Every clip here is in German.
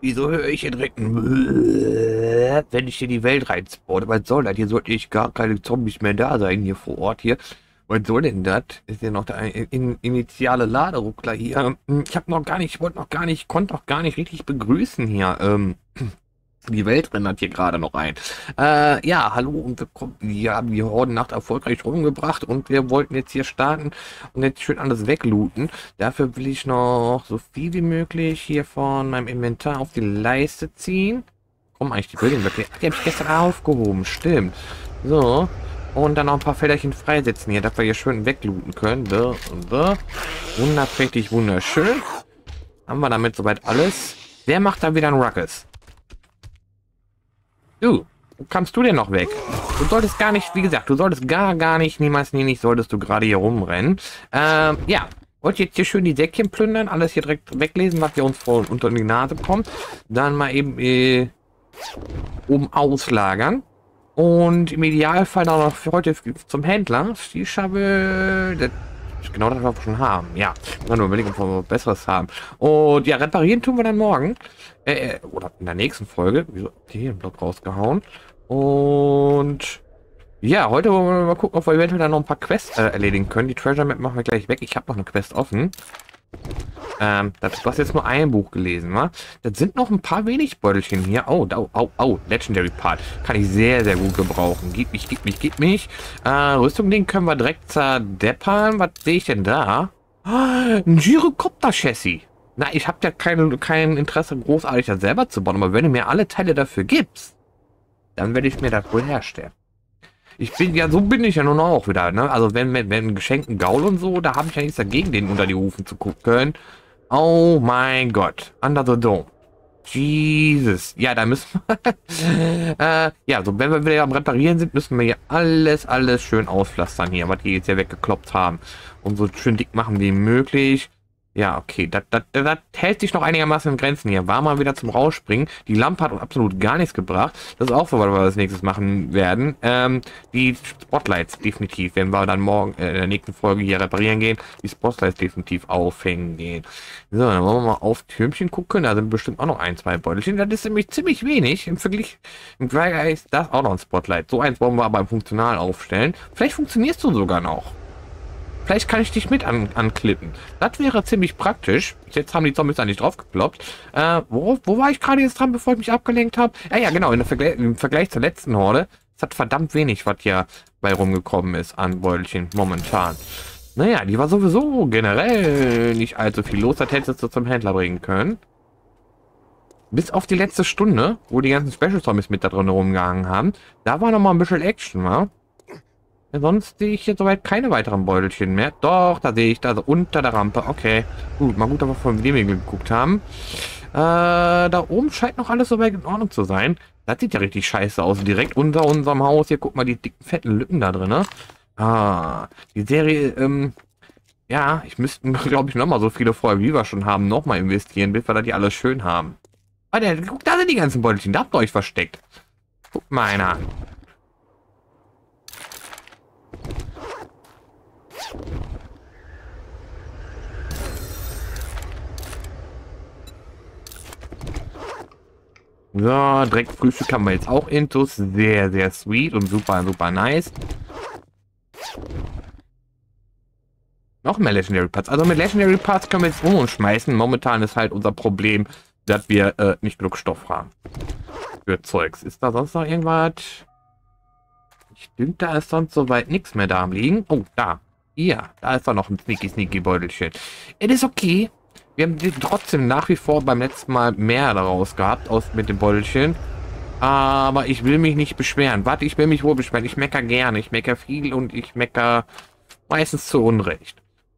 Wieso höre ich hier direkt ein wenn ich hier die Welt reinspawne? Was soll das? Hier sollte ich gar keine Zombies mehr da sein, hier vor Ort hier. Was soll denn das? Ist ja noch der initiale Laderuckler hier. Ich habe noch gar nicht, ich wollte noch gar nicht, konnte noch gar nicht richtig begrüßen hier. Die Welt rendert hier gerade noch ein. Ja, hallo und willkommen. Wir haben die Hordennacht erfolgreich rumgebracht und wir wollten jetzt hier starten und jetzt schön alles weglooten. Dafür will ich noch so viel wie möglich hier von meinem Inventar auf die Leiste ziehen. Komm, eigentlich die Bildungsblöcke. Die habe ich gestern aufgehoben, stimmt. So. Und dann noch ein paar Felderchen freisetzen hier, dass wir hier schön weglooten können. So und so. Wunderprächtig, wunderschön. Haben wir damit soweit alles. Wer macht da wieder einen Ruckus? Du, wo kamst du denn noch weg? Du solltest gar nicht, wie gesagt, du solltest gar nicht, niemals, nie nicht, solltest du gerade hier rumrennen. Ja, wollt jetzt hier schön die Säckchen plündern, alles hier direkt weglesen, was wir uns vor unter die Nase kommt. Dann mal eben oben auslagern. Und im Idealfall dann noch für heute zum Händler. Die Schabe, genau das, was wir schon haben. Ja, nur überlegen, ob wir was Besseres haben. Und ja, reparieren tun wir dann morgen. Oder in der nächsten Folge. Wieso habt ihr hier einen Block rausgehauen? Und ja, heute wollen wir mal gucken, ob wir eventuell dann noch ein paar Quests erledigen können. Die Treasure Map machen wir gleich weg. Ich habe noch eine Quest offen. Du hast jetzt nur ein Buch gelesen, wa? Das sind noch ein paar wenig Beutelchen hier. Oh, Legendary Part. Kann ich sehr, sehr gut gebrauchen. Gib mich. Rüstung, können wir direkt zerdeppern. Was sehe ich denn da? Ein Gyrocopter-Chassis. Na, ich habe ja kein Interesse, großartig das selber zu bauen. Aber wenn du mir alle Teile dafür gibst, dann werde ich mir das wohl herstellen. So bin ich ja nun auch wieder, ne? Also wenn Geschenken Gaul und so, da habe ich ja nichts dagegen, den unter die Hufen zu gucken. Oh mein Gott. Under the Dome. Jesus. Ja, da müssen wir... ja, so wenn wir wieder am Reparieren sind, müssen wir hier alles schön auspflastern hier, was die jetzt hier weggekloppt haben. Und so schön dick machen wie möglich. Ja, okay, das hält sich noch einigermaßen in Grenzen hier. War mal wieder zum Rausspringen. Die Lampe hat absolut gar nichts gebracht. Das ist auch so, was wir als nächstes machen werden. Die Spotlights definitiv, wenn wir dann morgen in der nächsten Folge hier reparieren gehen, die Spotlights definitiv aufhängen gehen. So, dann wollen wir mal auf Türmchen gucken. Da sind bestimmt auch noch ein, zwei Beutelchen. Das ist nämlich ziemlich wenig. Im Vergleich ist das auch noch ein Spotlight. So eins wollen wir aber im Funktional aufstellen. Vielleicht funktionierst du sogar noch. Vielleicht kann ich dich mit anklippen. Das wäre ziemlich praktisch. Jetzt haben die Zombies da nicht drauf geploppt. Wo war ich gerade jetzt dran, bevor ich mich abgelenkt habe? Ja, genau, im Vergleich zur letzten Horde. Es hat verdammt wenig, was hier bei rumgekommen ist an Beutelchen momentan. Naja, die war sowieso generell nicht allzu viel los. Das hättest du zum Händler bringen können. Bis auf die letzte Stunde, wo die ganzen Special Zombies mit da drin rumgehangen haben. Da war noch mal ein bisschen Action, wa? Sonst sehe ich jetzt soweit keine weiteren Beutelchen mehr. Doch, da sehe ich da so unter der Rampe. Okay, gut, mal gut, dass wir von dem geguckt haben. Da oben scheint noch alles soweit in Ordnung zu sein. Das sieht ja richtig scheiße aus. Direkt unter unserem Haus. Hier, guck mal, die dicken, fetten Lücken da drin. Die Serie, ja, ich müsste, glaube ich, nochmal so viele Folgen, wie wir schon haben, nochmal investieren, bis wir das hier alles schön haben. Warte, guck, da sind die ganzen Beutelchen. Da habt ihr euch versteckt. Guck mal einer an. So, direkt Frühstück haben wir jetzt auch intus. Sehr, sehr sweet und super, super nice. Noch mehr Legendary Parts. Also mit Legendary Parts können wir jetzt um uns schmeißen. Momentan ist halt unser Problem, dass wir nicht genug Stoff haben. Für Zeugs. Ist da sonst noch irgendwas? Ich denke, da ist sonst soweit nichts mehr da am Liegen. Oh, da. Ja, da ist doch noch ein sneaky Beutelchen. Es ist okay. Wir haben trotzdem nach wie vor beim letzten Mal mehr daraus gehabt, mit dem Beutelchen. Aber ich will mich nicht beschweren. Warte, ich will mich wohl beschweren. Ich meckere gerne. Ich meckere viel und ich meckere meistens zu Unrecht.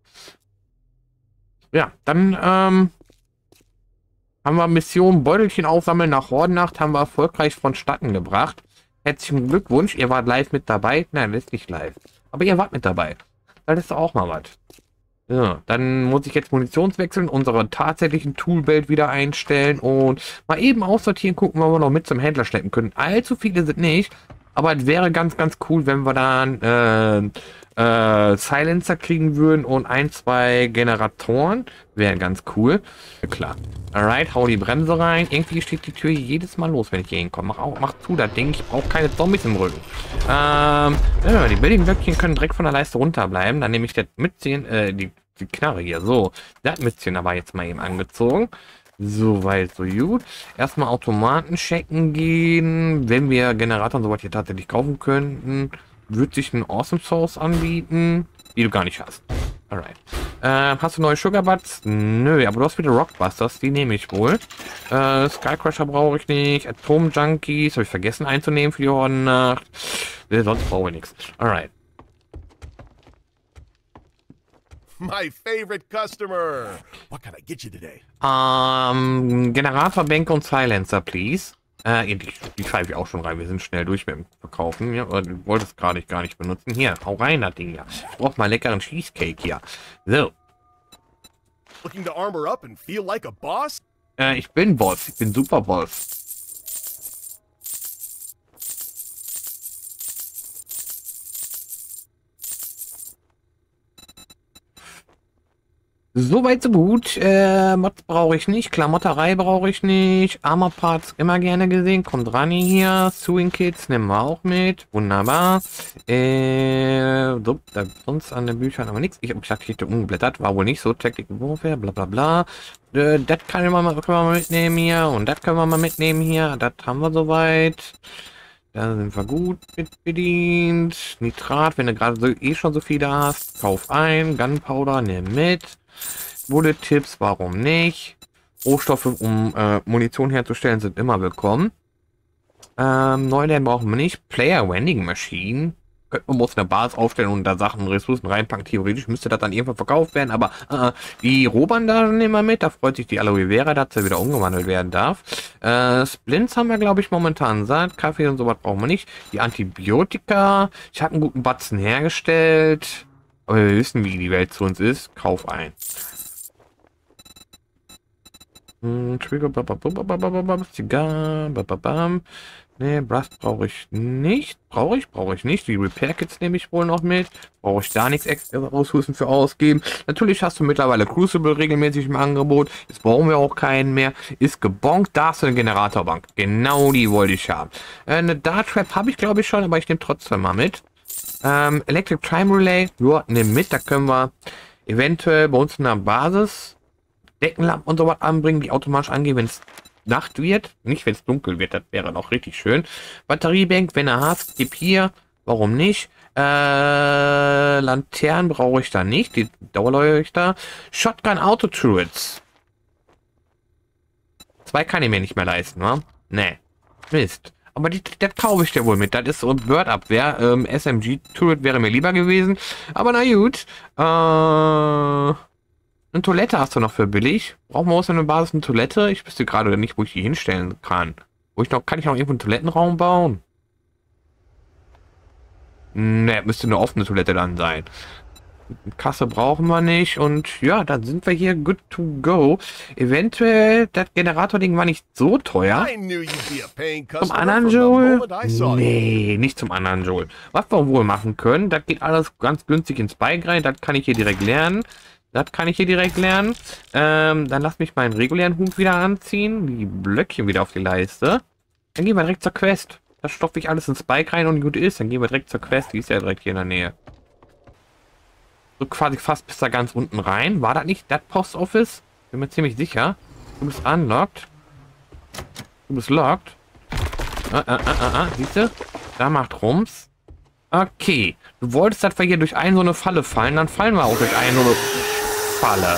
Ja, dann haben wir Mission Beutelchen aufsammeln nach Hordennacht. Haben wir erfolgreich vonstatten gebracht. Herzlichen Glückwunsch. Ihr wart live mit dabei. Nein, das ist nicht live. Aber ihr wart mit dabei. Das ist auch mal was. Ja, dann muss ich jetzt Munitions wechseln, unsere tatsächlichen Toolbelt wieder einstellen und mal eben aussortieren, gucken, ob wir noch mit zum Händler schleppen können. Allzu viele sind nicht. Aber es wäre ganz, ganz cool, wenn wir dann Silencer kriegen würden und 1, 2 Generatoren. Wäre ganz cool. Ja, klar. Alright, hau die Bremse rein. Irgendwie steht die Tür jedes Mal los, wenn ich hier hinkomme. Mach zu, das Ding. Ich brauche keine Zombies im Rücken. Die Building-Blöckchen können direkt von der Leiste runterbleiben. Dann nehme ich das Mützchen, die Knarre hier. So, das Mützchen aber jetzt mal eben angezogen. So weit, so gut. Erstmal Automaten checken gehen. Wenn wir Generator und so was hier tatsächlich kaufen könnten, würde sich ein Awesome Source anbieten, die du gar nicht hast. Alright. Hast du neue Sugar Butts? Nö, aber du hast wieder Rockbusters, die nehme ich wohl. Skycrusher brauche ich nicht. Atom Junkies habe ich vergessen einzunehmen für die Hordennacht. Sonst brauche ich nichts. Alright. My favorite customer. What can I get you today? Generatorbänke und Silencer, please. Die schreibe ich auch schon rein. Wir sind schnell durch mit dem Verkaufen. Ja, du wolltest gerade gar nicht benutzen. Hier, hau rein, das Ding ja. Ich brauch mal leckeren Cheesecake hier. So. Looking to armor up and feel like a boss? Ich bin Boss. Ich bin super Boss. Soweit so gut. Mods brauche ich nicht. Klamotterei brauche ich nicht. Armor Parts immer gerne gesehen. Kommt ran hier. Sewing Kits nehmen wir auch mit. Wunderbar. So, da sonst an den Büchern aber nichts. Ich habe gesagt, ich hätte umgeblättert. War wohl nicht so. Tactical Warfare, bla bla bla. Das können wir mal mitnehmen hier. Und das können wir mal mitnehmen hier. Das haben wir soweit. Da sind wir gut mit bedient. Nitrat, wenn du gerade so, schon so viele hast, kauf ein. Gunpowder, nimm mit. Bullet-Tipps, warum nicht? Rohstoffe, um Munition herzustellen, sind immer willkommen. Neuland brauchen wir nicht. Player Vending Machine. Könnte man muss eine Basis aufstellen und da Sachen, Ressourcen reinpacken. Theoretisch müsste das dann irgendwann verkauft werden, aber die Rohbandagen nehmen wir mit. Da freut sich die Aloe Vera, dass sie wieder umgewandelt werden darf. Splints haben wir, glaube ich, momentan satt. Kaffee und sowas brauchen wir nicht. Die Antibiotika. Ich habe einen guten Batzen hergestellt. Aber wir wissen, wie die Welt zu uns ist. Kauf ein. Trigger, Zigarre, ne, Rust brauche ich nicht. Brauche ich nicht. Die Repair Kits nehme ich wohl noch mit. Brauche ich da nichts extra Ressourcen für ausgeben. Natürlich hast du mittlerweile Crucible regelmäßig im Angebot. Jetzt brauchen wir auch keinen mehr. Ist gebonkt. Da hast du eine Generatorbahn. Genau die wollte ich haben. Eine Dart Trap habe ich, glaube ich, schon, aber ich nehme trotzdem mal mit. Electric Time Relay, ja, nimm mit, da können wir eventuell bei uns in der Basis Deckenlampen und so was anbringen, die automatisch angehen, wenn es Nacht wird, nicht wenn es dunkel wird, das wäre noch richtig schön. Batteriebank, wenn du hast, gib hier, warum nicht? Lanternen brauche ich da nicht, die Dauerleuchter. Shotgun Auto Turrets. 2 kann ich mir nicht mehr leisten, wa? Nee, Mist. Aber das kaufe ich dir wohl mit. Das ist so Bird-Abwehr. SMG-Turret wäre mir lieber gewesen. Aber na gut. Eine Toilette hast du noch für billig. Brauchen wir aus einer Basis eine Toilette? Ich wüsste gerade nicht, wo ich die hinstellen kann. Kann ich noch irgendwo einen Toilettenraum bauen? Ne, müsste eine offene Toilette dann sein. Kasse brauchen wir nicht und ja, dann sind wir hier good to go. Eventuell, das Generator-Ding war nicht so teuer. Zum anderen Joel? Nee, nicht zum anderen Joel. Was wir wohl machen können, das geht alles ganz günstig ins Bike rein, das kann ich hier direkt lernen. Dann lass mich meinen regulären Hut wieder anziehen, die Blöckchen wieder auf die Leiste. Dann gehen wir direkt zur Quest. Das stopfe ich alles ins Bike rein und gut ist, dann gehen wir direkt zur Quest, die ist ja direkt hier in der Nähe. So quasi fast bis da ganz unten rein. War das nicht das Post Office? Bin mir ziemlich sicher. Du bist unlocked. Du bist locked. Siehst du? Da macht Rums. Okay. Du wolltest, dass wir hier durch so eine Falle fallen. Dann fallen wir auch durch eine so eine Falle.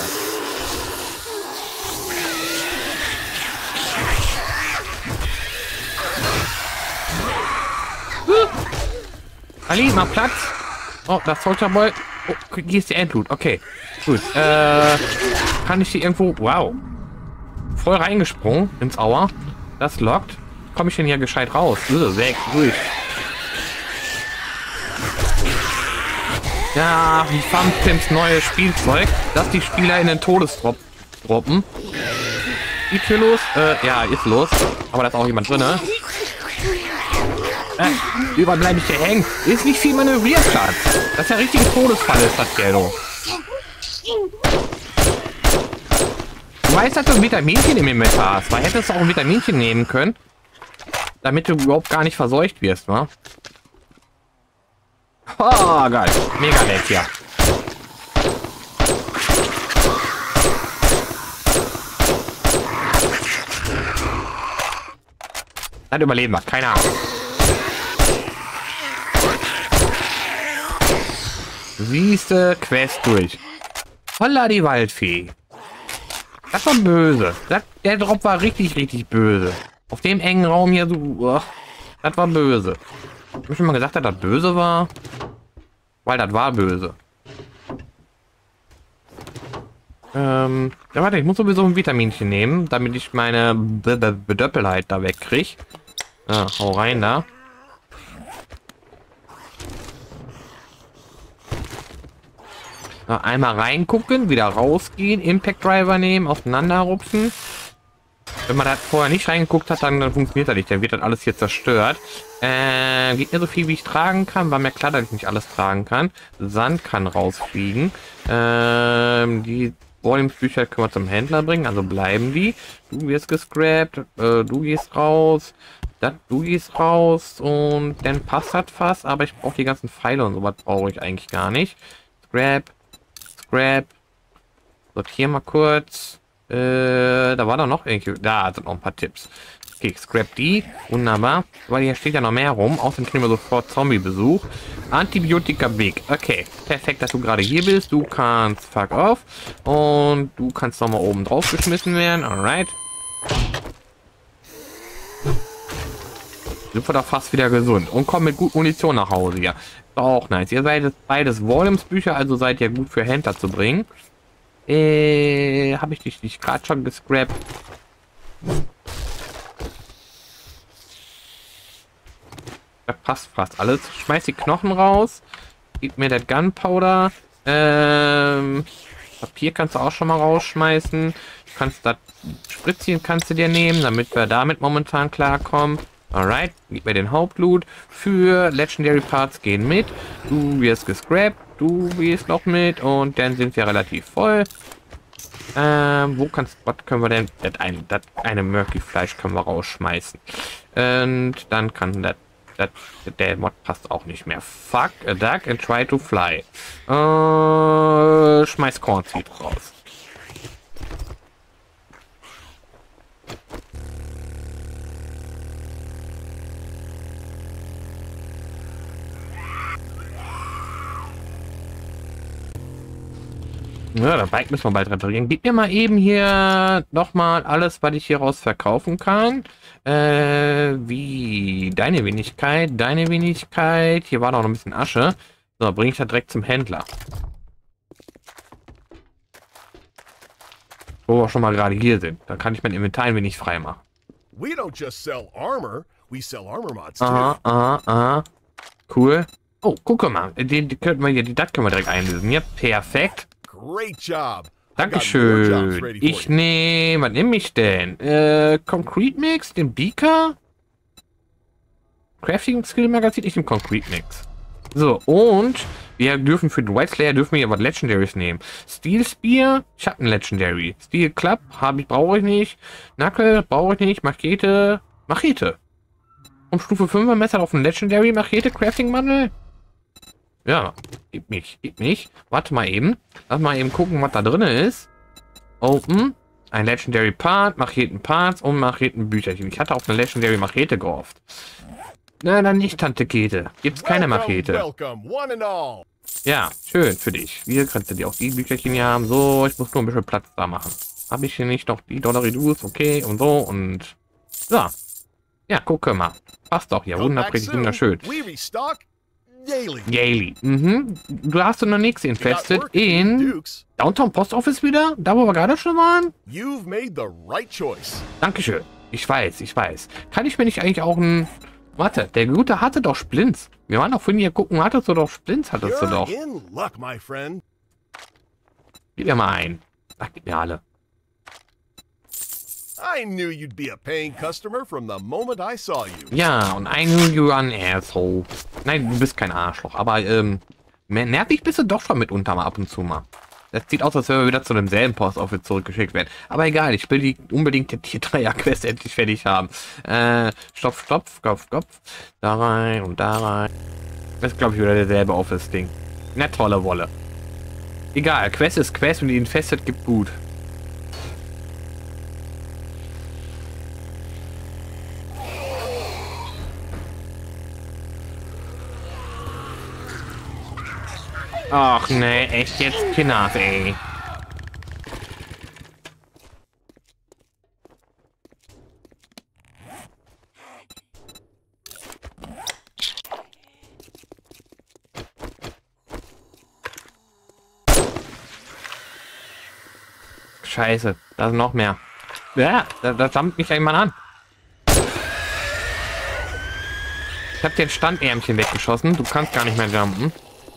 Ali, mal Platz. Oh, das Soldier Boy. Oh, hier ist die Endloot. Okay, gut. Kann ich hier irgendwo... Wow. Voll reingesprungen ins Auer. Das lockt. Komme ich denn hier gescheit raus? Weg, durch. Ja, wie Thumbpimps neues Spielzeug, dass die Spieler in den Todesdrop droppen. Geht hier los? Ja, ist los. Aber da ist auch jemand drin, ne? Überall bleibe ich hier hängen. Ist nicht viel Manövrierplatz. Das ist ja richtige Todesfall, ist das hier, du. Du weißt, dass du ein Vitaminchen im Inventar hast. Weil hättest du auch ein Vitaminchen nehmen können, damit du überhaupt gar nicht verseucht wirst, wa? Oh, geil. Mega nett, ja. Dann überleben wir, keine Ahnung. Siehste, Quest durch. Holla die Waldfee. Das war böse. Der Drop war richtig, richtig böse. Auf dem engen Raum hier so. Das war böse. Ich habe schon mal gesagt, dass das böse war. Weil das war böse. Ja, warte, ich muss sowieso ein Vitaminchen nehmen, damit ich meine Bedöppelheit da wegkriege. Ah, hau rein da. Einmal reingucken, wieder rausgehen, Impact Driver nehmen, auseinanderrupfen. Wenn man da vorher nicht reingeguckt hat, dann funktioniert das nicht. Dann wird das alles hier zerstört. Geht mir so viel, wie ich tragen kann. War mir klar, dass ich nicht alles tragen kann. Sand kann rausfliegen. Die Volumes-Bücher können wir zum Händler bringen, also bleiben die. Du wirst gescrapt, du gehst raus, du gehst raus und dann passt das fast, aber ich brauche die ganzen Pfeile und sowas brauche ich eigentlich gar nicht. Scrap. Sortier mal kurz. Da war doch noch irgendwie. Da sind noch ein paar Tipps. Okay, scrap die. Wunderbar. Weil hier steht ja noch mehr rum. Außerdem kriegen wir sofort Zombie-Besuch. Antibiotika Big. Okay, perfekt, dass du gerade hier bist. Du kannst fuck off. Und du kannst noch mal oben drauf geschmissen werden. Alright. Sind wir doch fast wieder gesund. Und kommen mit gut Munition nach Hause hier. Ist auch nice. Ihr seid beides Volumes-Bücher, also seid ihr gut für Händler zu bringen. Habe ich dich nicht gerade schon gescrapt? Da passt fast alles. Schmeiß die Knochen raus. Gib mir das Gunpowder. Papier kannst du auch schon mal rausschmeißen. Du kannst das Spritzchen kannst du dir nehmen, damit wir damit momentan klarkommen. Alright, gib mir den Hauptloot. Für Legendary Parts gehen mit. Du wirst gescrapt. Du wirst noch mit. Und dann sind wir relativ voll. Was können wir denn? Das eine Murky Fleisch können wir rausschmeißen. Und dann kann der Mod passt auch nicht mehr. Fuck a duck and try to fly. Schmeiß Corn Seed raus. Ja, das Bike müssen wir bald reparieren. Gib mir mal eben hier nochmal alles, was ich hier raus verkaufen kann. Wie deine Wenigkeit. Hier war noch ein bisschen Asche. So, bringe ich das direkt zum Händler. Wo wir schon mal gerade hier sind. Da kann ich mein Inventar ein wenig frei machen. We don't just sell armor, we sell armor mods too. Aha. Cool. Oh, guck mal. Das können wir direkt einlösen. Ja, perfekt. Great job. Dankeschön. Ich nehme, was nehme ich denn? Concrete Mix, den Beaker? Crafting Skill Magazin, ich nehme Concrete Mix. So, und wir dürfen für den White Slayer dürfen wir aber Legendaries nehmen. Steel Spear, Schatten Legendary. Steel Club, brauche ich nicht. Knuckle, brauche ich nicht. Machete. Um Stufe 5er Messer auf ein Legendary Machete, Crafting Mandel. Ja, gib mich. Warte mal eben. Lass mal eben gucken, was da drin ist. Open. Ein Legendary Part, Macheten-Parts und Machetenbücherchen. Ich hatte auf eine Legendary Machete gehofft. Na, dann nicht, Tante Kete. Gibt's keine Machete. Ja, schön für dich. Hier kannst du dir auch die Bücherchen hier haben. So, ich muss nur ein bisschen Platz da machen. Habe ich hier nicht noch die Dollaridus? Okay, und so und... So. Ja, gucke mal. Passt doch hier. Wunderschön. Yaley. Du hast noch nichts infestet in Downtown Post Office wieder? Da, wo wir gerade schon waren? Dankeschön. Ich weiß. Kann ich mir nicht eigentlich auch ein... Warte, der Gute hatte doch Splints. Wir waren doch vorhin hier gucken, hattest du doch Splints, hattest du doch. Gib mir mal ein. Ach, gib mir alle. I knew you'd be a paying customer from the moment I saw you. Ja, und I knew you are an asshole. Nein, du bist kein Arschloch, aber nervig bist du doch schon mitunter mal ab und zu mal. Das sieht aus, als wenn wir wieder zu demselben Post-Office zurückgeschickt werden. Aber egal, ich will die unbedingt die 3er-Quest endlich fertig haben. Stopf, Stopf, Kopf, Kopf. Da rein und da rein. Das ist, glaube ich, wieder derselbe Office-Ding. Na, tolle Wolle. Egal, Quest ist Quest und die Infested gibt gut. Ach ne, echt jetzt Kinder, ey. Scheiße, da sind noch mehr. Ja, da jumpt mich einmal an. Ich hab den Standärmchen weggeschossen. Du kannst gar nicht mehr jumpen.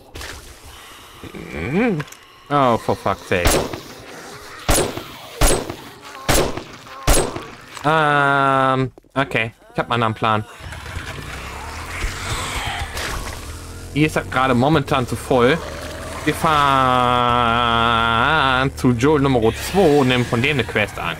Oh, for fuck's sake. Okay. Ich habe einen anderen Plan. Hier ist das gerade momentan zu voll. Wir fahren zu Joel Nummer 2 und nehmen von dem eine Quest an.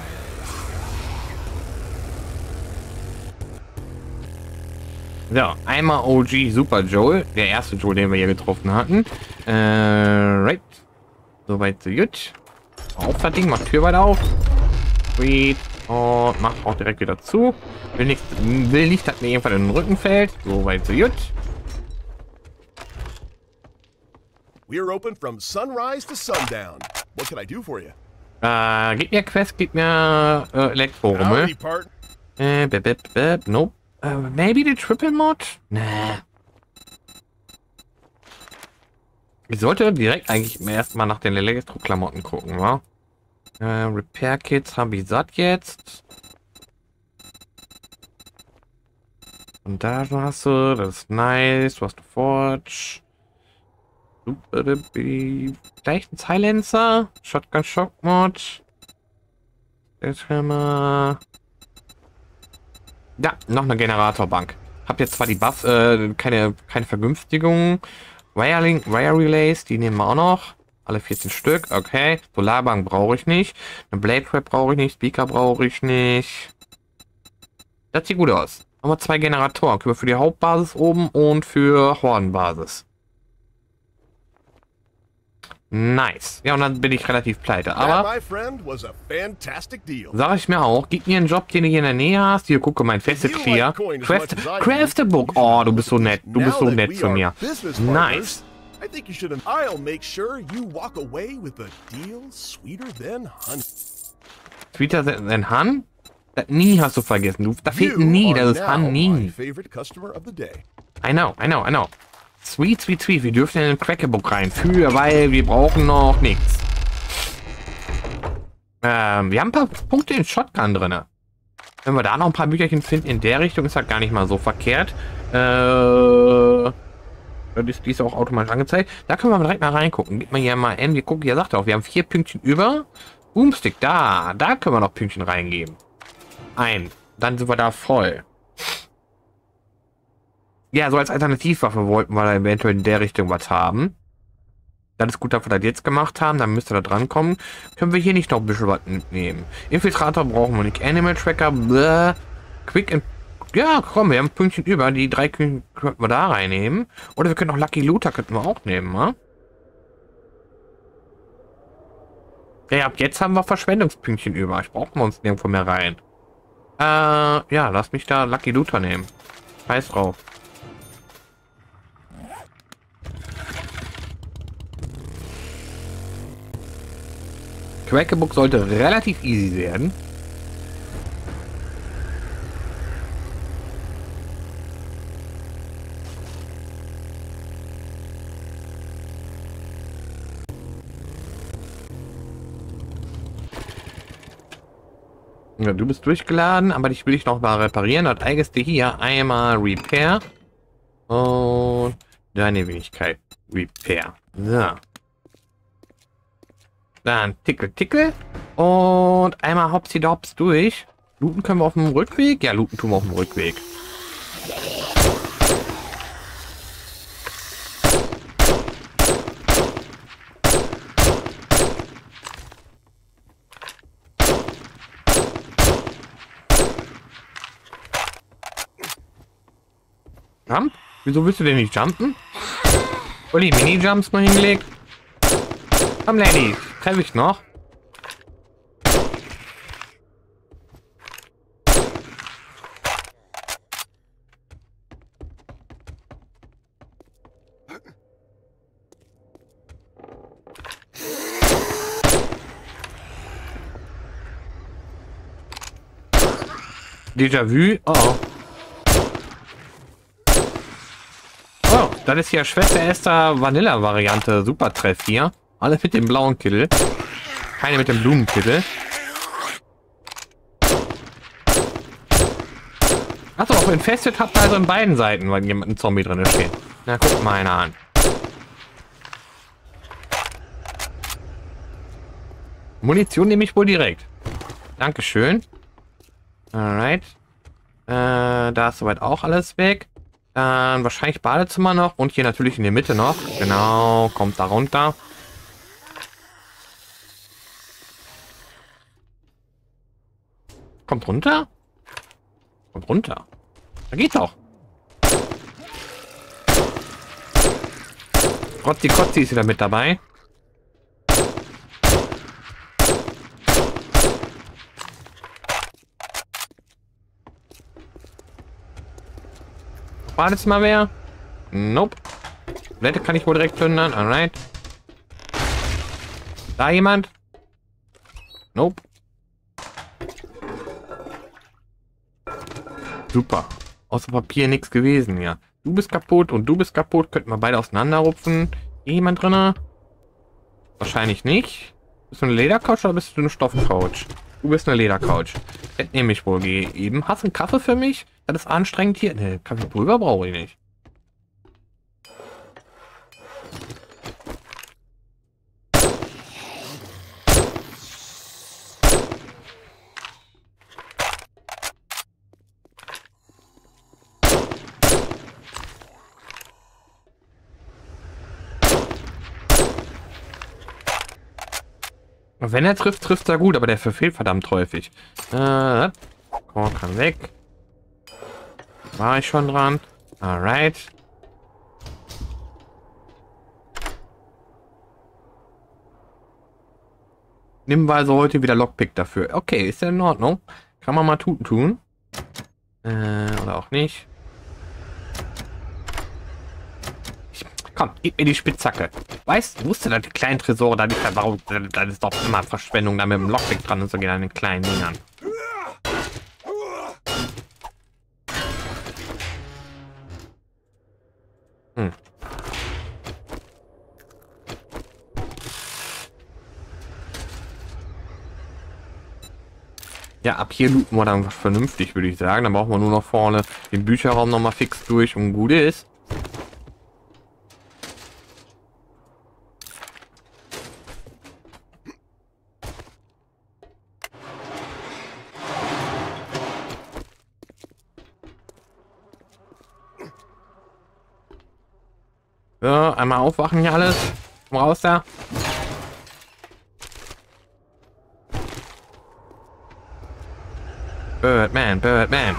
So, einmal OG Super Joel, der erste Joel, den wir hier getroffen hatten. Right. Soweit so gut. Auf das Ding, macht Tür weiter auf. Sweet. Und macht auch direkt wieder zu. Will nicht, dass mir irgendwann in den Rücken fällt. Soweit so gut. We're open from sunrise to sundown. What can I do for you? Gib mir Quest, gib mir Elektrorummel. Nope. Maybe the Triple Mod? Nah. Ich sollte direkt eigentlich erstmal nach den Elektro-Klamotten gucken, wa? Repair Kits habe ich satt jetzt. Und da hast du, das ist nice. Du hast eine Forge. Super, vielleicht ein Silencer. Shotgun Shock Mod. Hammer. Ja, noch eine Generatorbank. Hab jetzt zwar die Buff, keine Vergünstigung. Wire Relays, die nehmen wir auch noch. Alle 14 Stück, okay. Solarbank brauche ich nicht. Eine Blade Trap brauche ich nicht. Speaker brauche ich nicht. Das sieht gut aus. Haben wir 2 Generatoren. Können wir für die Hauptbasis oben und für Hornbasis. Nice. Ja, und dann bin ich relativ pleite. Aber sag ich mir auch, gib mir einen Job, den du hier in der Nähe hast. Hier, gucke, mein Facet Clear. Craft a Book. Oh, du bist so nett. Du bist so nett zu mir. Nice. Sweeter than Hun? Das nie hast du vergessen. Da fehlt nie. Das ist Han nie. I know. Sweet. Wir dürfen in den Crackerbook rein. Weil wir brauchen noch nichts. Wir haben ein paar Punkte in Shotgun drin. Wenn wir da noch ein paar Bücherchen finden in der Richtung, ist das gar nicht mal so verkehrt. Die ist auch automatisch angezeigt. Da können wir direkt mal reingucken. Gib mal hier mal N. Wir gucken, hier sagt er auch, wir haben 4 Pünktchen über. Boomstick, da können wir noch Pünktchen reingeben. Dann sind wir da voll. Ja, so als Alternativwaffe wollten wir eventuell in der Richtung was haben. Das ist gut, dass wir das jetzt gemacht haben. Dann müsste da dran kommen. Können wir hier nicht noch ein bisschen was mitnehmen? Infiltrator brauchen wir nicht. Animal Tracker, bläh. Quick and... Ja, komm, wir haben ein Pünktchen über. Die 3 könnten wir da reinnehmen. Oder wir können auch Lucky Looter könnten wir auch nehmen, ne? Ja, ab jetzt haben wir Verschwendungspünktchen über. Ich brauche uns nirgendwo mehr rein. Ja, lass mich da Lucky Looter nehmen. Scheiß drauf. Crackerbook sollte relativ easy werden. Ja, du bist durchgeladen, aber dich will ich noch mal reparieren. Das eigeste hier einmal Repair und deine Wenigkeit Repair. So. Dann Tickel und einmal Hopsi Dops durch. Looten können wir auf dem Rückweg? Ja, looten tun wir auf dem Rückweg. Jump? Wieso willst du denn nicht jumpen? Uli, Mini-Jumps mal hingelegt. Komm, Lady, treffe ich noch. Déjà-vu. Oh, oh. Oh, das ist ja Schwester Esther Vanilla-Variante. Super Treff hier. Alles mit dem blauen Kittel. Keine mit dem Blumenkittel. Achso, auf Infested habt ihr also in beiden Seiten, weil jemand ein Zombie drin steht. Na, guck mal einer an. Munition nehme ich wohl direkt. Dankeschön. Alright. Da ist soweit auch alles weg. Dann wahrscheinlich Badezimmer noch und hier natürlich in der Mitte noch. Genau, kommt da runter. Kommt runter? Kommt runter. Da geht doch. Kotzi ist wieder mit dabei. Badezimmer wer? Nope. Toilette kann ich wohl direkt plündern. Alright. Da jemand? Nope. Super. Außer Papier nichts gewesen, ja. Du bist kaputt und du bist kaputt. Könnten wir beide auseinanderrupfen. Jemand drin? Wahrscheinlich nicht. Bist du eine Ledercouch oder bist du eine Stoffcouch? Du bist eine Ledercouch. Das nehme ich wohl eben. Hast du einen Kaffee für mich? Das ist anstrengend hier. Ne, Kaffeepulver brauche ich nicht. Wenn er trifft, trifft er gut, aber der verfehlt verdammt häufig. Korn kann weg. War ich schon dran. Alright. Nehmen wir also heute wieder Lockpick dafür. Okay, ist ja in Ordnung. Kann man mal tun. Oder auch nicht. Komm, gib mir die Spitzhacke. Weißt du, wusste da die kleinen Tresore da nicht, warum, das ist doch immer Verschwendung, da mit dem Lockpick dran und so gehen an den kleinen Dingern. Ja, ab hier looten wir dann vernünftig, würde ich sagen. Dann brauchen wir nur noch vorne den Bücherraum noch mal fix durch und gut ist. So, einmal aufwachen hier alles. Komm raus da. Birdman, Birdman.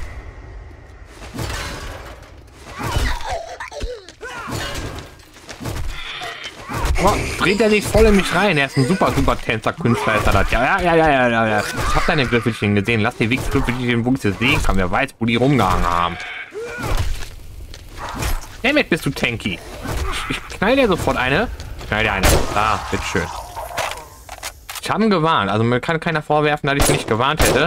Oh, dreht er sich voll in mich rein. Er ist ein super Tänzer-Künstler, ist er das. Ja. Ich hab deine Griffelchen gesehen. Lass die Wichsgriffelchen, wo ich sie sehen kann. Wer weiß, wo die rumgehangen haben. Damit bist du tanky. Ich knall dir sofort eine. Knall dir eine. Da, bitteschön. Ich habe ihn gewarnt. Also mir kann keiner vorwerfen, dass ich nicht gewarnt hätte.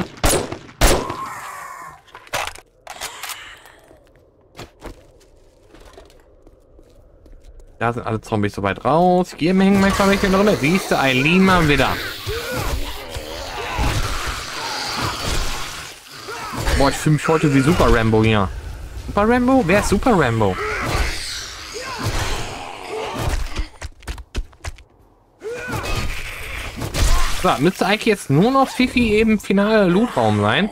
Da sind alle Zombies soweit raus. Hier hängen manchmal welche drin. Siehst du, Eileen mal wieder. Boah, ich fühle mich heute wie Super Rambo hier. Super Rambo? Wer ist Super Rambo? So, müsste eigentlich jetzt nur noch Fifi eben finale Lootraum sein.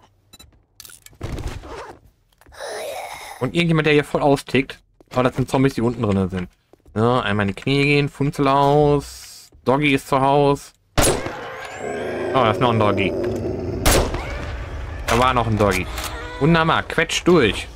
Und irgendjemand, der hier voll austickt. Aber das sind Zombies, die unten drin sind. Ja, einmal in die Knie gehen, Funzel aus. Doggy ist zu Hause. Oh, das ist noch ein Doggy. Da war noch ein Doggy. Wunderbar, quetscht durch.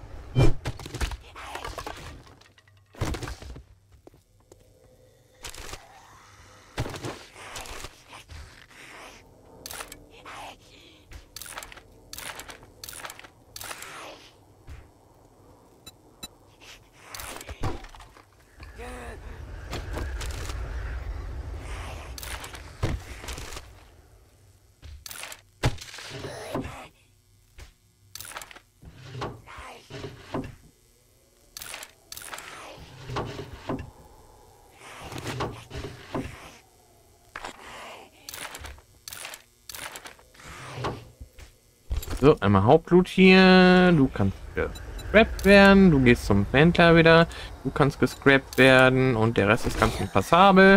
So, einmal Hauptloot hier. Du kannst gescrapt werden. Du gehst zum Händler wieder. Du kannst gescrapt werden. Und der Rest ist ganz passabel.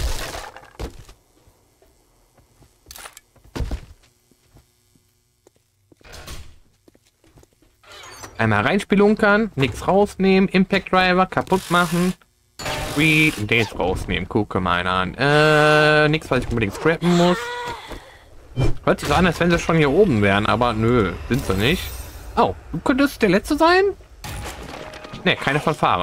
Einmal reinspielunken, nichts rausnehmen, Impact Driver kaputt machen. Den jetzt rausnehmen. Gucke mal an. Nichts, was ich unbedingt scrappen muss. Hört sich so an, als wenn sie schon hier oben wären, aber nö, sind sie nicht. Oh, du könntest der Letzte sein? Ne, keine Fanfare.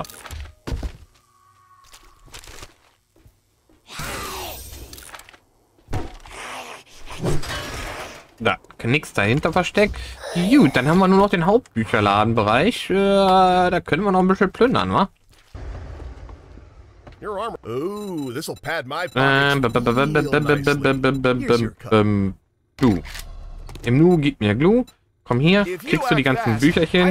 Da, nichts dahinter versteckt. Gut, dann haben wir nur noch den Hauptbücherladenbereich. Da können wir noch ein bisschen plündern, wa? Glue. Im Nu gib mir Glue. Komm hier, kriegst du die ganzen Bücherchen.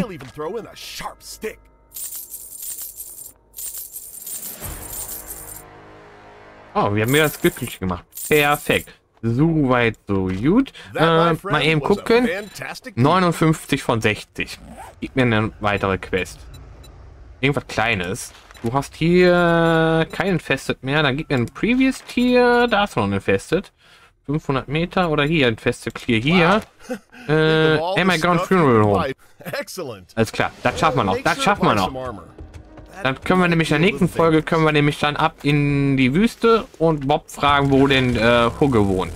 Oh, wir haben mir das glücklich gemacht. Perfekt. So weit, so gut. Mal eben gucken. 59 von 60. Gib mir eine weitere Quest. Irgendwas Kleines. Du hast hier kein Infested mehr. Dann gib mir ein Previous Tier. Da hast du noch ein Infested. 500 Meter oder hier ein Infested Clear hier. Am I gone Funeral Home? Alles klar, das schaffen wir noch. Das schaffen wir noch. Dann können wir nämlich in der nächsten Folge dann ab in die Wüste und Bob fragen, wo denn Hugge wohnt.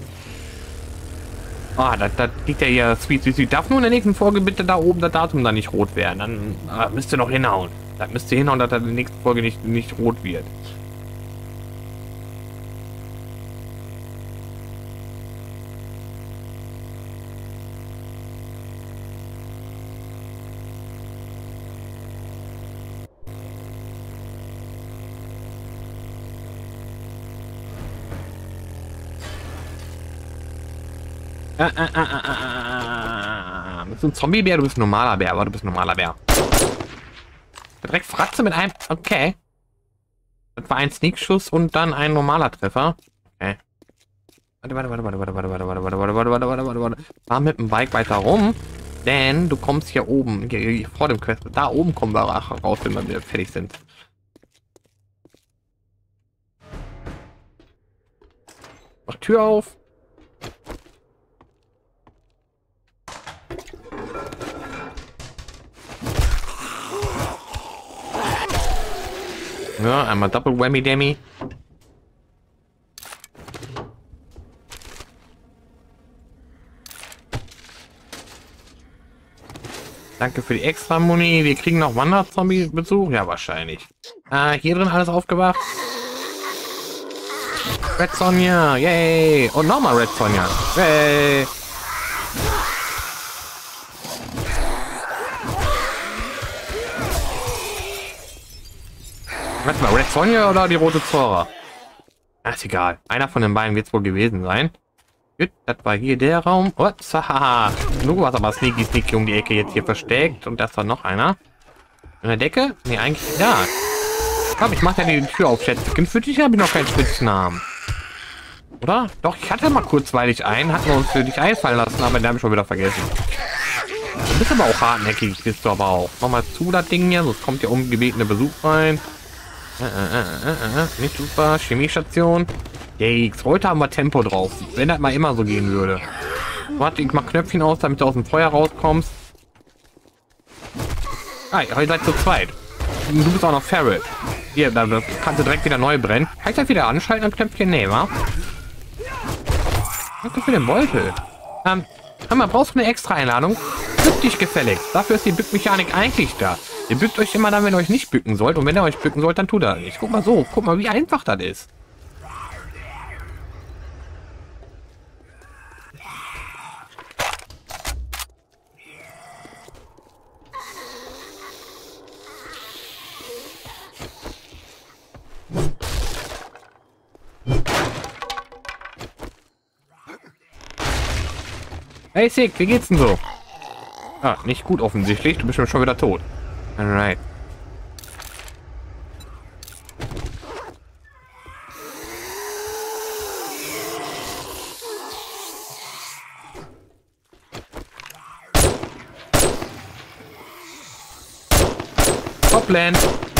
Ah, das liegt ja hier sweet. Darf nur in der nächsten Folge bitte da oben das Datum dann nicht rot werden. Dann müsst ihr noch hinhauen. Das müsst ihr hinhauen, dass das in der nächsten Folge nicht rot wird. Bist du ein Zombie-Bär? Du bist ein normaler Bär, aber du bist ein normaler Bär. Direkt Fratze mit einem... Okay. Das war ein Sneak-Schuss und dann ein normaler Treffer. Okay. Warte. Fahr mit dem Bike weiter rum. Denn du kommst hier oben, hier vor dem Quest. Da oben kommen wir raus, wenn wir fertig sind. Mach Tür auf. Ja, einmal Double Whammy Demi. Danke für die extra Muni. Wir kriegen noch Wanderzombie-Besuch. Ja, wahrscheinlich. Hier drin alles aufgewacht. Red Sonja. Yay. Und nochmal Red Sonja. Yay. Warte mal, Red Sonja oder die rote Zora? Ach, ist egal. Einer von den beiden wird es wohl gewesen sein. Gut, das war hier der Raum. Ups, haha. Du warst aber sneaky um die Ecke jetzt hier versteckt. Und das war noch einer. In der Decke? Nee, eigentlich ja. Ich glaube, ich mache ja die Tür auf, Schätzchen. Für dich habe ich noch keinen Spitznamen. Oder? Doch, ich hatte mal kurzweilig einen. Hatten wir uns für dich einfallen lassen, aber den habe ich schon wieder vergessen. Du bist aber auch hartnäckig, bist du aber auch. Mach mal zu, das Ding hier, sonst kommt ja ungebetene Besuch rein. Nicht super. Chemiestation. Yikes, heute haben wir Tempo drauf. Wenn das mal immer so gehen würde. Warte, ich mach Knöpfchen aus, damit du aus dem Feuer rauskommst. Ah, ihr seid zu zweit. Du bist auch noch Ferret. Hier, da kannst du direkt wieder neu brennen. Kann ich das wieder anschalten, ein Knöpfchen? Nee, wa? Was ist das für den Beutel? Hör mal, brauchst du eine extra Einladung? Bück dich gefälligst. Dafür ist die Bückmechanik eigentlich da. Ihr bückt euch immer dann, wenn ihr euch nicht bücken sollt. Und wenn ihr euch bücken sollt, dann tut er nicht. Guck mal so. Guck mal, wie einfach das ist. Hey Sick, wie geht's denn so? Ah, nicht gut offensichtlich. Du bist schon wieder tot. Alright. Topland.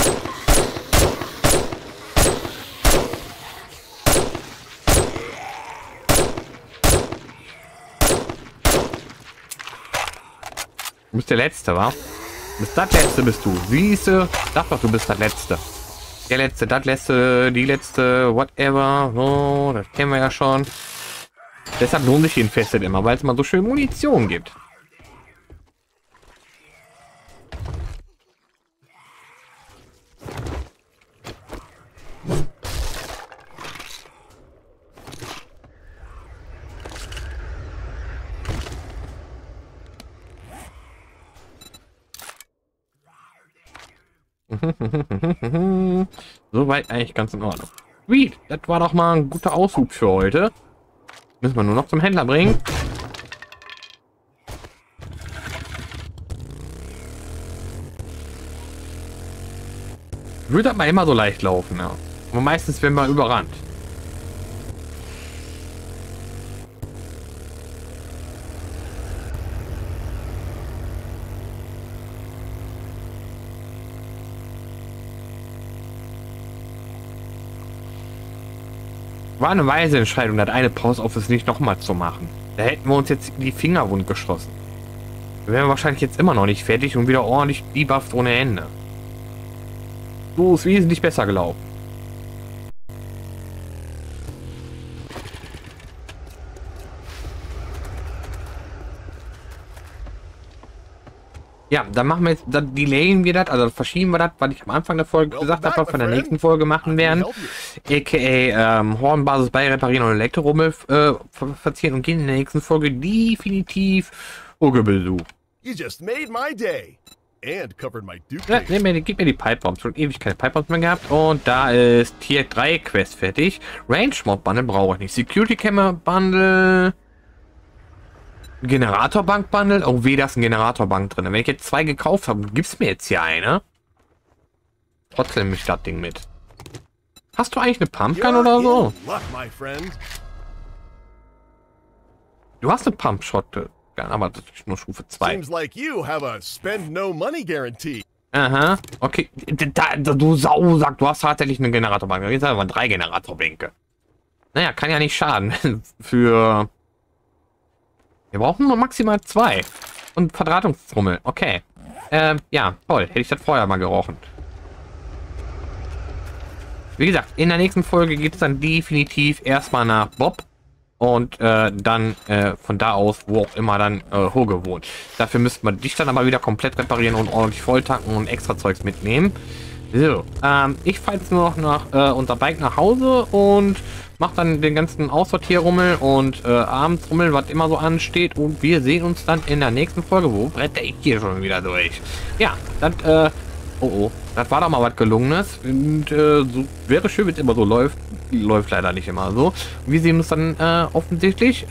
Du bist der Letzte, wa? Du bist das Letzte, bist du. Siehste? Sag doch, du bist das Letzte. Der Letzte, das Letzte, die Letzte, whatever. So, das kennen wir ja schon. Deshalb lohnt sich Infested immer, weil es mal so schön Munition gibt. Soweit eigentlich ganz in Ordnung. Sweet, das war doch mal ein guter Aushub für heute. Müssen wir nur noch zum Händler bringen. Würde aber immer so leicht laufen, ja. Aber meistens werden wir überrannt. War eine weise Entscheidung, das eine Post-Office nicht nochmal zu machen. Da hätten wir uns jetzt die Finger wund geschossen. Wir wären wahrscheinlich jetzt immer noch nicht fertig und wieder ordentlich debufft ohne Ende. So ist wesentlich besser gelaufen. Ja, dann machen wir jetzt, dann delayen wir das, also verschieben wir das, weil ich am Anfang der Folge gesagt habe, was wir in der nächsten Folge machen werden. A.k.a. Hornbasis bei reparieren und Elektrorummel verzieren und gehen in der nächsten Folge definitiv Urgebesuch. Ja, gib mir die Pipebombs. Schon ewig keine Pipebombs mehr gehabt. Und da ist Tier 3 Quest fertig. Range Mod Bundle brauche ich nicht. Security Camera Bundle. Generatorbank Bundle. Oh weh, da ist ein Generatorbank drin. Wenn ich jetzt 2 gekauft habe, gibt's mir jetzt hier eine. Trotzdem nehme ich das Ding mit. Hast du eigentlich eine Pumpgun oder so? Du hast eine Pump Shotgun, aber das ist nur Stufe 2. Aha, okay. Du Sausack, du hast tatsächlich eine Generatorbank. Jetzt haben wir 3 Generatorbänke. Naja, kann ja nicht schaden. Für... Wir brauchen nur maximal 2. Und Verdrahtungstrommel. Okay. Ja, toll. Hätte ich das vorher mal gerochen. Wie gesagt, in der nächsten Folge geht es dann definitiv erstmal nach Bob. Und dann von da aus, wo auch immer dann Hoge wohnt. Dafür müssten wir dich dann aber wieder komplett reparieren und ordentlich volltanken und extra Zeugs mitnehmen. So, ich fahre jetzt nur noch nach unser Bike nach Hause und mache dann den ganzen Aussortierrummel und Abendsrummel, was immer so ansteht. Und wir sehen uns dann in der nächsten Folge. Wo bretter ich hier schon wieder durch? Ja, das, oh, das war doch mal was Gelungenes. Und so wäre schön, wenn es immer so läuft. Läuft leider nicht immer so. Wir sehen uns dann offensichtlich,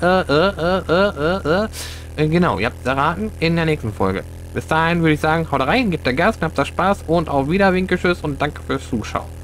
genau, ihr habt erraten, in der nächsten Folge. Bis dahin würde ich sagen, haut rein, gebt da Gas, habt da Spaß und auf Wiedersehen, tschüss und danke fürs Zuschauen.